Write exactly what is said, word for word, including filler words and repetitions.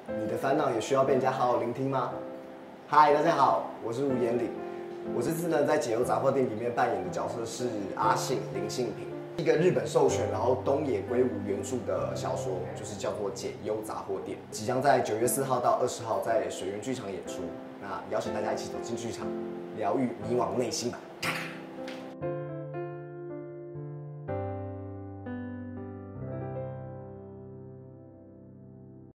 你的烦恼也需要被人家好好聆听吗？嗨，大家好，我是吴延岭。我这次呢在解忧杂货店里面扮演的角色是阿信林信平，一个日本授权然后东野圭吾原著的小说，就是叫做《解忧杂货店》，即将在九月四号到二十号在水源剧场演出。那邀请大家一起走进剧场，疗愈迷惘内心吧。